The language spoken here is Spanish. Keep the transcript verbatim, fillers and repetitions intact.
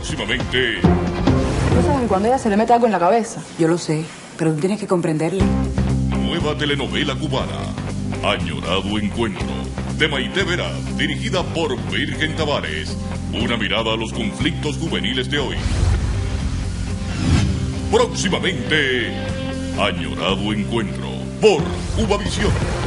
Próximamente. Tú sabes que cuando ella se le mete algo en la cabeza. Yo lo sé, pero tú tienes que comprenderle. Nueva telenovela cubana, Añorado Encuentro, de Maite Vera, dirigida por Virgen Tavares. Una mirada a los conflictos juveniles de hoy. Próximamente, Añorado Encuentro, por Cubavisión.